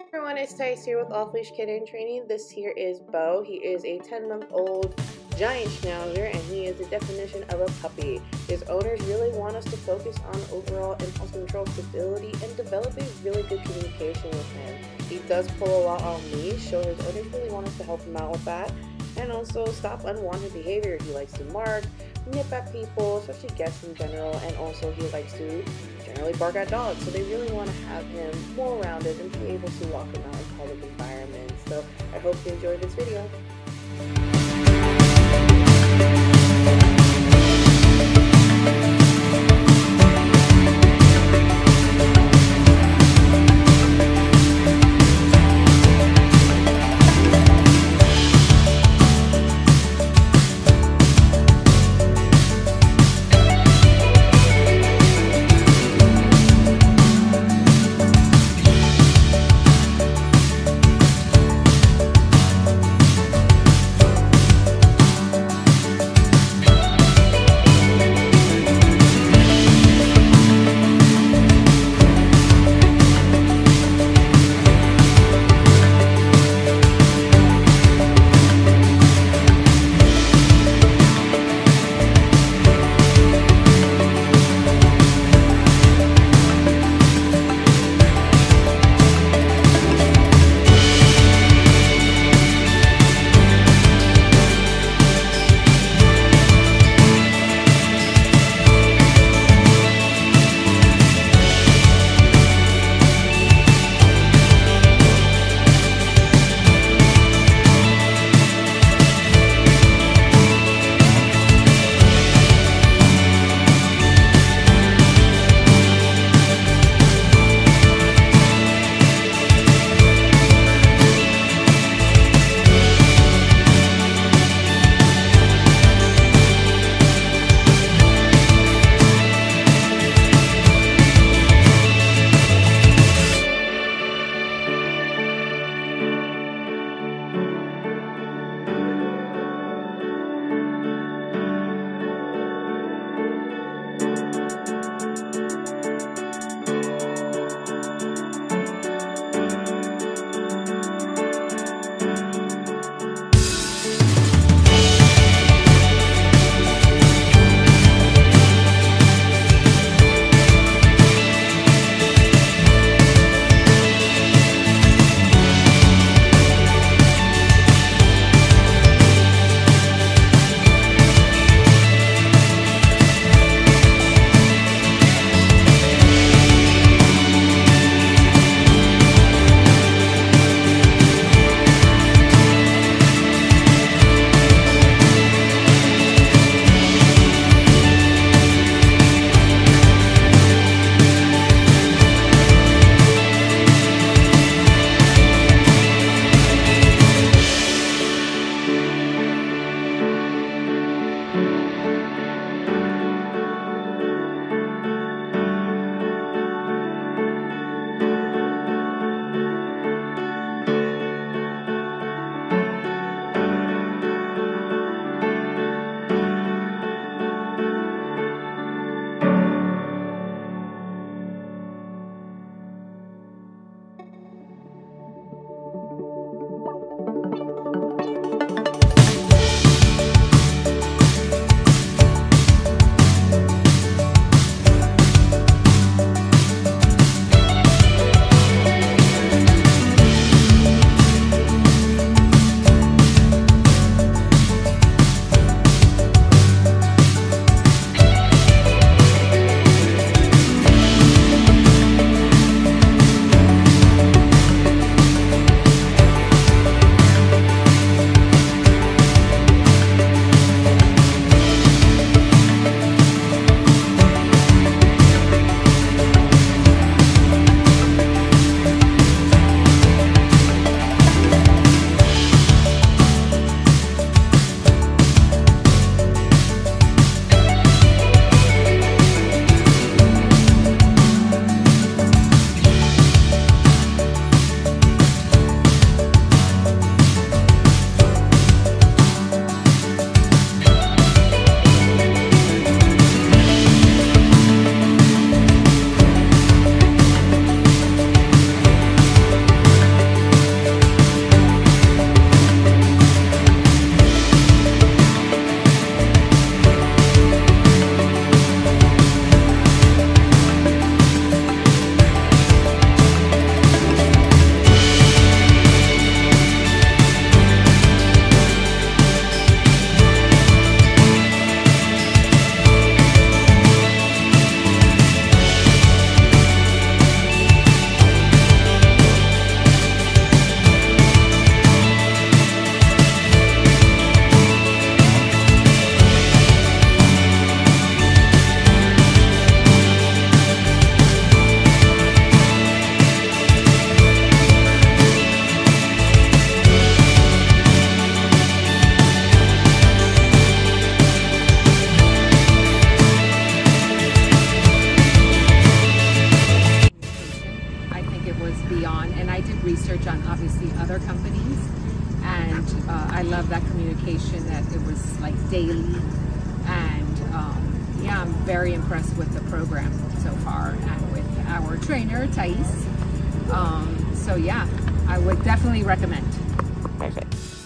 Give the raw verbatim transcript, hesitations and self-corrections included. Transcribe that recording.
Everyone, it's Tice here with Off Leash Kitten Training. This here is Bo. He is a ten month old giant schnauzer and he is the definition of a puppy. His owners really want us to focus on overall impulse control stability and developing really good communication with him. He does pull a lot on leash, so his owners really want us to help him out with that and also stop unwanted behavior. He likes to mark, nip at people, especially guests in general, and also he likes to generally bark at dogs. So they really want to have him more rounded and be able to walk around in public environments. So I hope you enjoyed this video. information that it was like daily, and um, yeah, I'm very impressed with the program so far and with our trainer Thais. Um, so yeah, I would definitely recommend. Perfect.